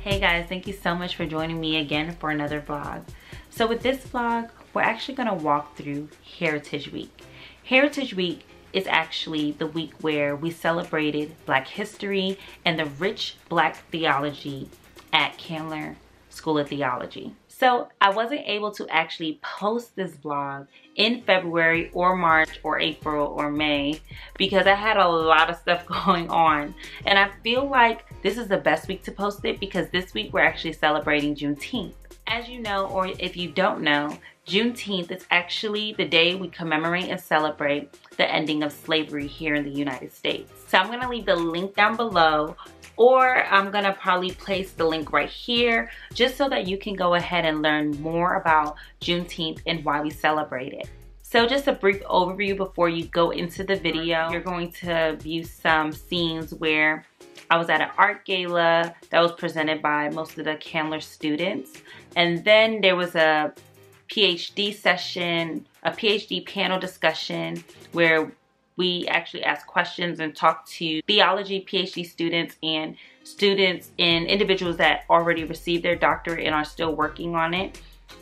Hey guys, thank you so much for joining me again for another vlog. So with this vlog, we're actually going to walk through Heritage Week. Heritage Week is actually the week where we celebrated Black history and the rich Black theology at Candler School of Theology. So I wasn't able to actually post this vlog in February or March or April or May because I had a lot of stuff going on. And I feel like this is the best week to post it because this week we're actually celebrating Juneteenth. As you know, or if you don't know, Juneteenth is actually the day we commemorate and celebrate the ending of slavery here in the United States. So I'm gonna leave the link down below, or I'm gonna probably place the link right here just so that you can go ahead and learn more about Juneteenth and why we celebrate it. So just a brief overview before you go into the video. You're going to view some scenes where I was at an art gala that was presented by most of the Candler students. And then there was a PhD session, a PhD panel discussion where we actually asked questions and talked to theology PhD students and students and individuals that already received their doctorate and are still working on it.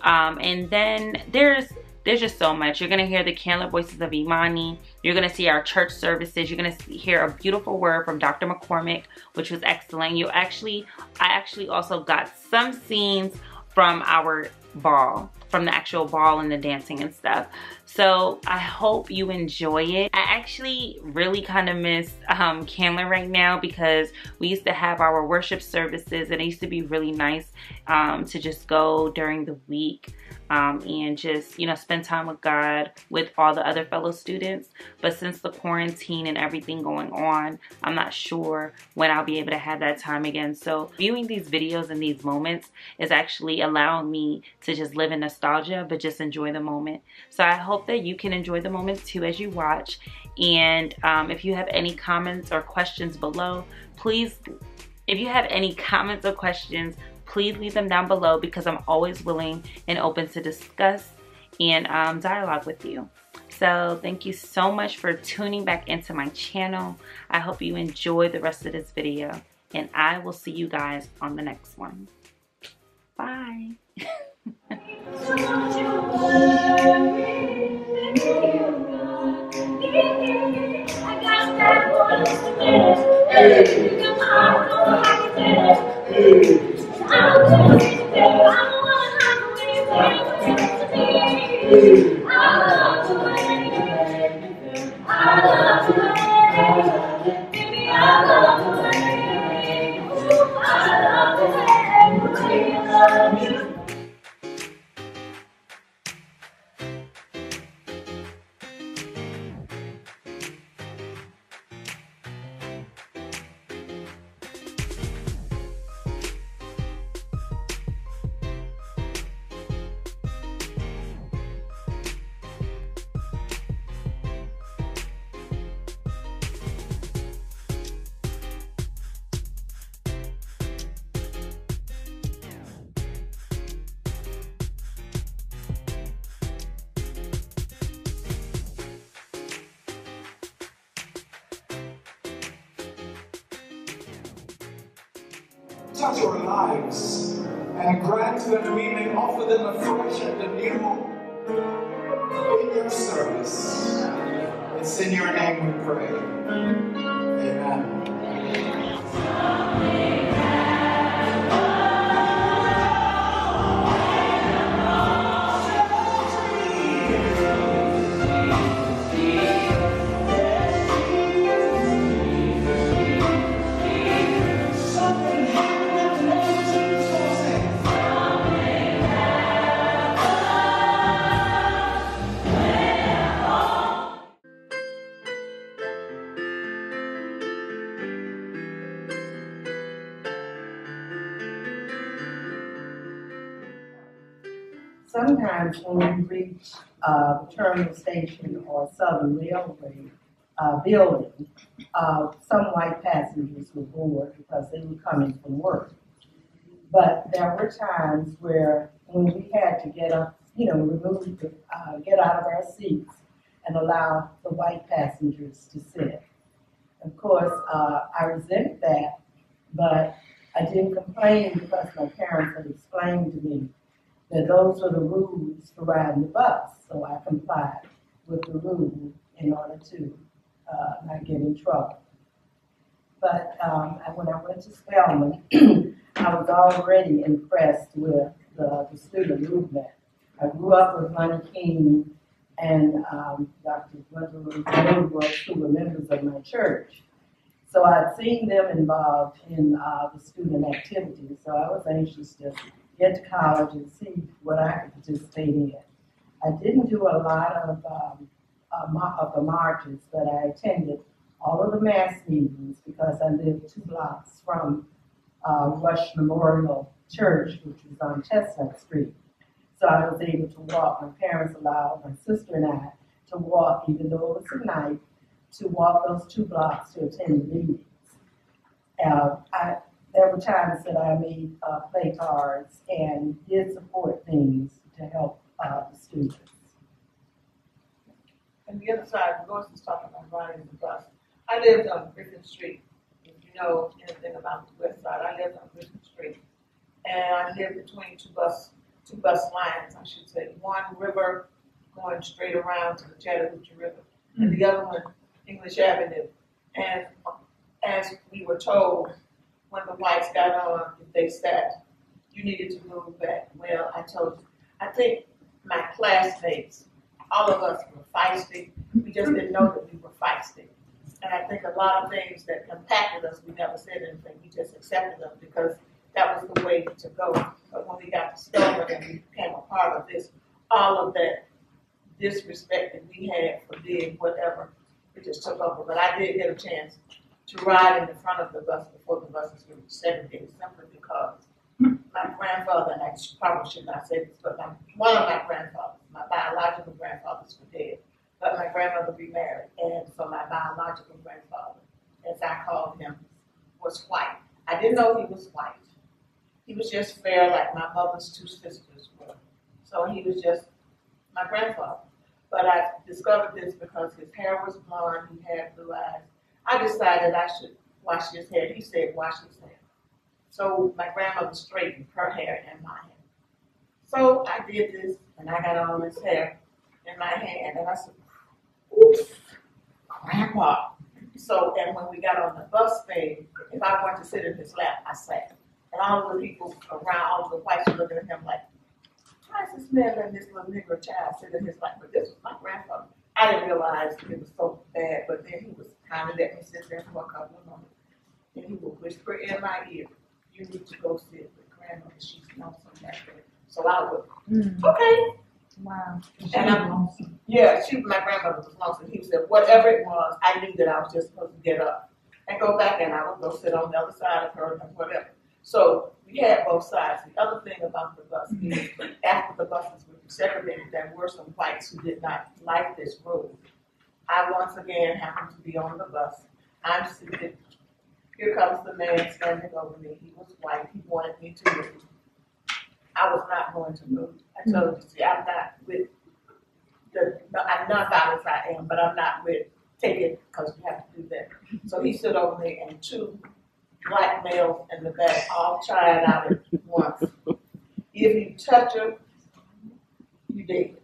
And then there's just so much. You're gonna hear the Candler voices of Imani. You're gonna see our church services. You're gonna hear a beautiful word from Dr. McCormick, which was excellent. I actually also got some scenes from our ball, from the actual ball and the dancing and stuff. So I hope you enjoy it. I actually really kind of miss Candler right now because we used to have our worship services and it used to be really nice to just go during the week and just, you know, spend time with God with all the other fellow students. But since the quarantine and everything going on, I'm not sure when I'll be able to have that time again. So viewing these videos and these moments is actually allowing me to just live in nostalgia, but just enjoy the moment. So I hope that you can enjoy the moment too as you watch. And if you have any comments or questions below, please, please leave them down below because I'm always willing and open to discuss and dialogue with you. So thank you so much for tuning back into my channel. I hope you enjoy the rest of this video and I will see you guys on the next one. Bye. Touch our lives and grant that we may offer them afresh and anew in your service. It's in your name we pray. Amen. Sometimes when we reach the terminal station or Southern Railway building, some white passengers were bored because they were coming from work. But there were times where when we had to get up, get out of our seats and allow the white passengers to sit. Of course, I resented that, but I didn't complain because my parents had explained to me that those were the rules for riding the bus. So I complied with the rule in order to not get in trouble. But when I went to Spelman, I was already impressed with the student movement. I grew up with Lonnie King and Dr. Woodward, who were members of my church. So I'd seen them involved in the student activities, so I was anxious to get to college and see what I could participate in. I didn't do a lot of the marches, but I attended all of the mass meetings because I lived 2 blocks from Rush Memorial Church, which was on Chestnut Street. So I was able to walk. My parents allowed my sister and I to walk, even though it was at night, to walk those 2 blocks to attend the meetings. There were times that I made play cards and did support things to help the students. And the other side, Lois was talking about riding the bus. I lived on Griffin Street. If you know anything about the west side, I lived on Griffin Street. And I lived between two bus lines, I should say. One river going straight around to the Chattahoochee River, and the other one, English Avenue. And as we were told, when the whites got on, they said, you needed to move back. Well, I told you, I think my classmates, all of us were feisty. We just didn't know that we were feisty. And I think a lot of things that impacted us, we never said anything. We just accepted them because that was the way to go. But when we got to Spelman and we became a part of this, all of that disrespect that we had for being whatever, it just took over. But I did get a chance to ride in the front of the bus before the buses were segregated, simply because my grandfather, and I probably should not say this, but one of my grandfathers, my biological grandfathers were dead, but my grandmother remarried, and so my biological grandfather, as I called him, was white. I didn't know he was white. He was just fair like my mother's 2 sisters were. So he was just my grandfather. But I discovered this because his hair was blonde, he had blue eyes. I decided I should wash his hair. He said, wash his hair. So my grandmother straightened her hair and my hair. So I did this, and I got all this hair in my hand, and I said, oops, Grandpa. So, and when we got on the bus thing, if I wanted to sit in his lap, I sat. And all of the people around, all of the whites were looking at him like, why is this man letting this little Negro child sit in his lap? But this was my grandfather. I didn't realize it was so bad, but then he was kind of let me sit there for a couple of moments. And he would whisper in my ear, you need to go sit with Grandma, she's lonesome back there. So I would, okay. Wow. And my grandmother was lonesome. He said, whatever it was, I knew that I was just supposed to get up and go back, and I would go sit on the other side of her and whatever. So we had both sides. The other thing about the bus is after the buses were desegregated, there were some whites who did not like this rule. I once again happened to be on the bus. I'm seated. Here comes the man standing over me. He was white. He wanted me to move. I was not going to move. I told you, see, I'm not with I'm not violent I am, but I'm not with take it because you have to do that. So he stood over me, and 2 black males in the back all tried out at once. If you touch her, you dead.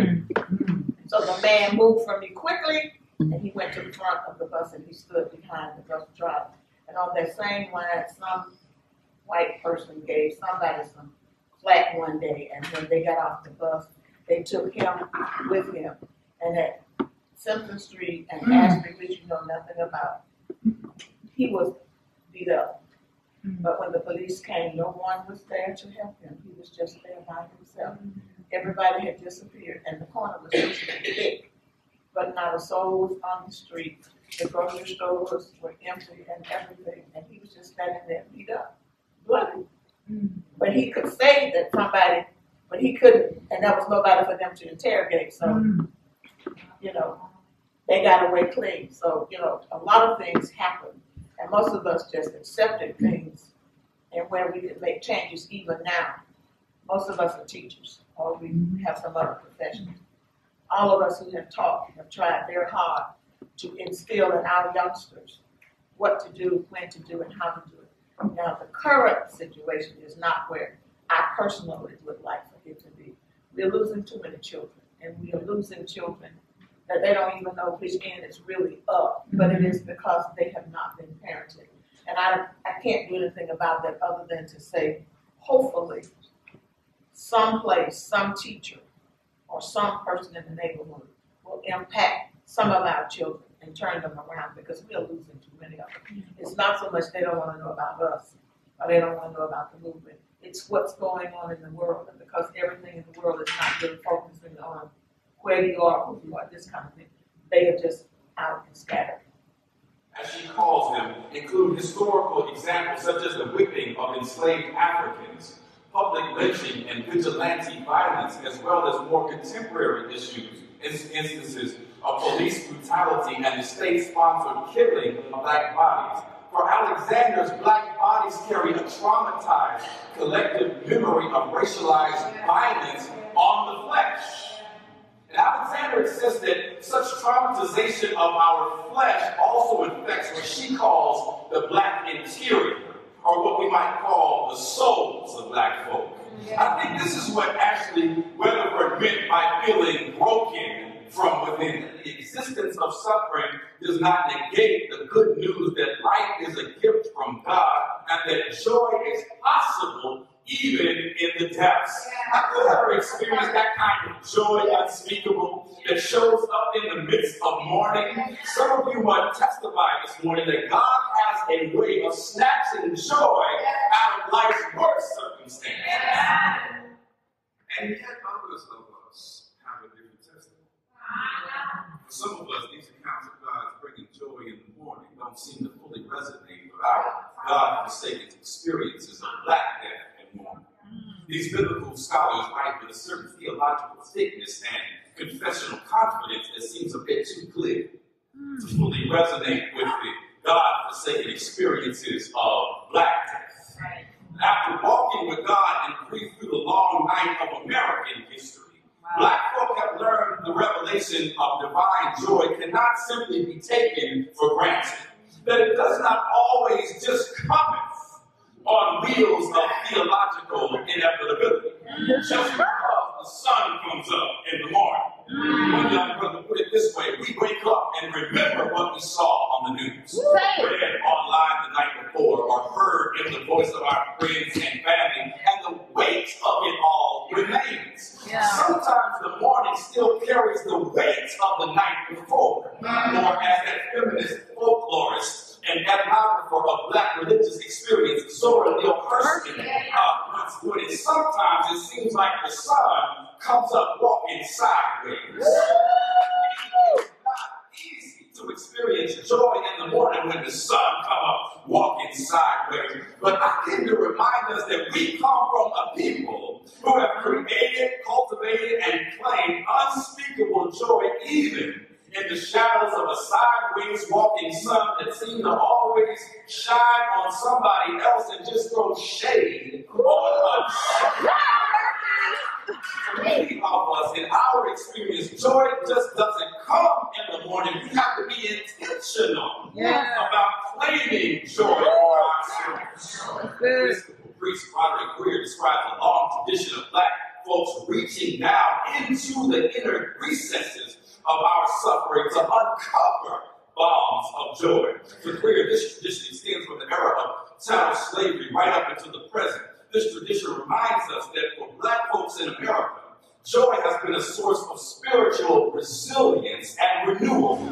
So the man moved from me quickly, and he went to the front of the bus, and he stood behind the bus driver. And on that same line, some white person gave somebody some flack one day, and when they got off the bus, they took him with him. And at Simpson Street and Ashby, which you know nothing about, he was beat up. But when the police came, no one was there to help him. He was just there by himself. Everybody had disappeared, and the corner was just thick. But not a soul was on the street. The grocery stores were empty and everything, and he was just standing there beat up, bloody. But he could say that somebody, but he couldn't, and there was nobody for them to interrogate. So, they got away clean. So, a lot of things happened, and most of us just accepted things, and where we could make changes even now. Most of us are teachers, or we have some other professions. All of us who have taught have tried very hard to instill in our youngsters what to do, when to do, and how to do it. Now, the current situation is not where I personally would like for it to be. We're losing too many children, and we are losing children that they don't even know which end is really up, but it is because they have not been parented. And I can't do anything about that other than to say, hopefully, someplace, some teacher, or some person in the neighborhood will impact some of our children and turn them around, because we are losing too many of them. It's not so much they don't want to know about us, or they don't want to know about the movement. It's what's going on in the world, and because everything in the world is not really focusing on where you are, who you are, this kind of thing, they are just out and scattered. As she calls them, include historical examples such as the whipping of enslaved Africans, public lynching and vigilante violence, as well as more contemporary issues, instances of police brutality and the state-sponsored killing of black bodies. For Alexander's, black bodies carry a traumatized collective memory of racialized violence on the flesh. And Alexander insists that such traumatization of our flesh also affects what she calls the black interior, or what we might call the souls of black folk. I think this is what actually Weatherford meant by feeling broken from within. The existence of suffering does not negate the good news that life is a gift from God and that joy is possible even in the depths. Have you ever experienced that kind of joy unspeakable that shows up in the midst of mourning? Some of you might testify this morning that God has a way of snatching joy out of life's worst circumstances. And yet others of us have a different testimony. For some of us, these accounts of God's bringing joy in the morning don't seem to fully resonate with our God-forsaken experiences of black death and mourning. These biblical scholars write with a certain theological thickness and confessional confidence that seems a bit too clear to fully resonate with the God-forsaken experiences of black death. After walking with God and grief through the long night of American history, black folk have learned the revelation of divine joy cannot simply be taken for granted. That it does not always just come on wheels of theological inevitability. Just because the sun comes up in the morning. One young brother put it this way: we wake up and remember what we saw on the news, read online the night before, or heard in the voice of our friends and family, and the weight of it all remains. Sometimes the morning still carries the weight of the night before, or as that feminist folklorist and ethnographer of black religious experience, Zora Neale Hurston, once put it, sometimes it seems like the sun comes up walking sideways. It's not easy to experience joy in the morning when the sun comes up walking sideways. But I came to remind us that we come from a people who have created, cultivated, and claimed unspeakable joy even in the shadows of a sideways walking sun that seemed to always shine on somebody else and just throw shade on us. For many of us, in our experience, joy just doesn't come in the morning. We have to be intentional about claiming joy for ourselves. Episcopal priest Roderick Greer describes a long tradition of black folks reaching down into the inner recesses of our suffering to uncover bombs of joy. For Greer, this tradition extends from the era of chattel slavery right up into the present. This tradition reminds us that for black folks in America, joy has been a source of spiritual resilience and renewal.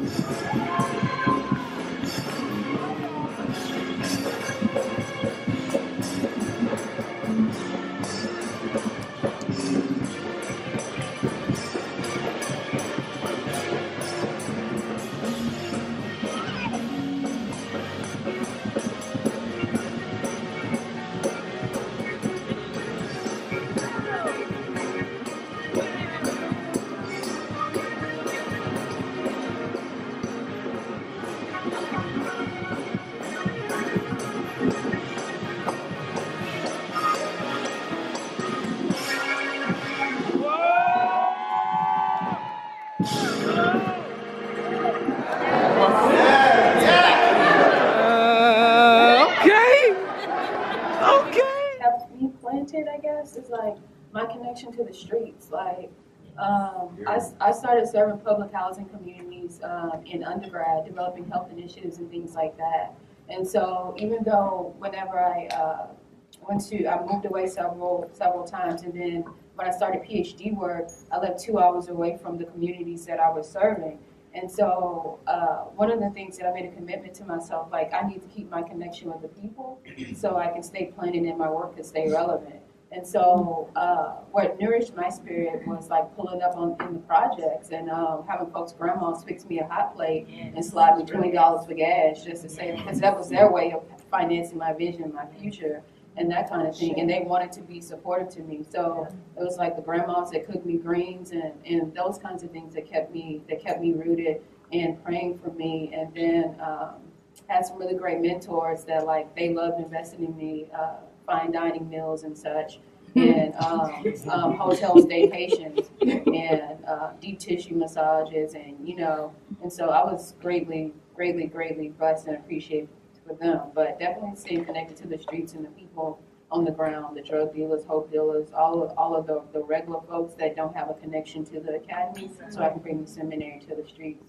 appreciate, I guess, is like my connection to the streets. Like, I started serving public housing communities in undergrad, developing health initiatives and things like that. And so even though whenever I moved away several times, and then when I started PhD work, I lived 2 hours away from the communities that I was serving. And so one of the things that I made a commitment to myself, like I need to keep my connection with the people so I can stay planted in my work and stay relevant. And so what nourished my spirit was like pulling up in the projects and having folks' grandmas fix me a hot plate and slide me $20 for gas just to say, because that was their way of financing my vision, my future, and that kind of thing. And they wanted to be supportive to me. So it was like the grandmas that cooked me greens and those kinds of things that kept me rooted and praying for me. And then had some really great mentors that like they loved investing in me, fine dining meals and such, and hotel staycations and deep tissue massages, and so I was greatly blessed and appreciated for them. But definitely staying connected to the streets and the people on the ground, the drug dealers, hope dealers, all of the regular folks that don't have a connection to the academy, so I can bring the seminary to the streets.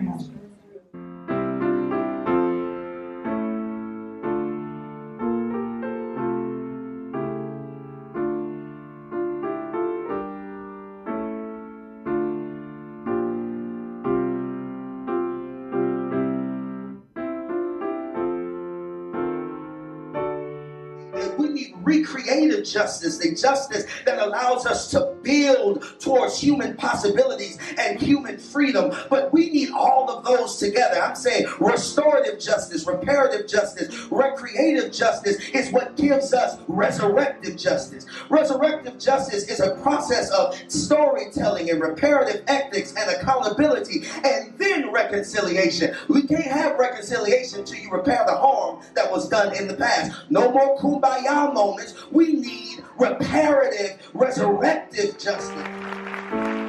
We need recreative justice, a justice that allows us to build towards human possibilities and human freedom. But we need all of those together. I'm saying restorative justice, reparative justice, recreative justice is what gives us resurrective justice. Resurrective justice is a process of storytelling and reparative ethics and accountability and then reconciliation. We can't have reconciliation until you repair the harm that was done in the past. No more kumbaya moments. We need reparative, resurrective justice.